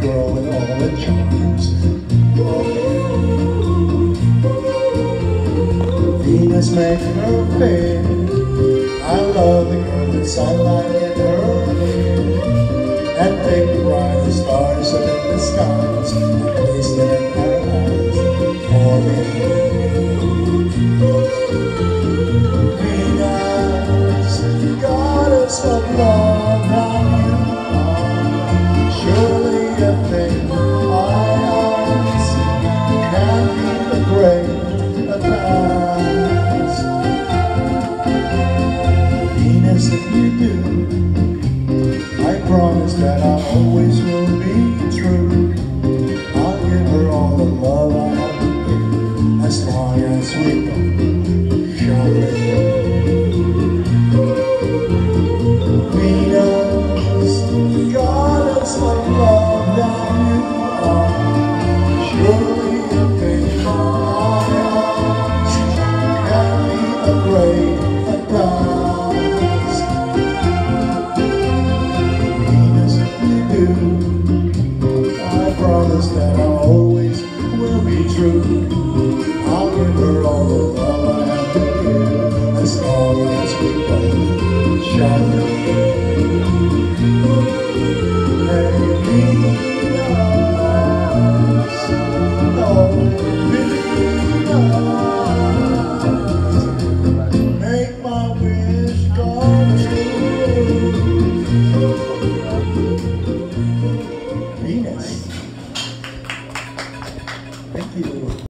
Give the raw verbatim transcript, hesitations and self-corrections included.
girl with all the charms. Venus make her fair. I love the girl with sunlight in her hair, and take the brightest stars up in the skies and place them in her eyes for me. Venus, goddess of love, now you are surely a thing my eyes can be the great advance. Venus, if you do, I promise that I always will be true. I'll give her all the love I have to give, as long as we go shopping. Venus, goddess of love, now you are surely a thing my eyes can be a great advance. Venus, if you do, I promise that I always will be true. I'll give her all the love I have to give, as long as we both shall live.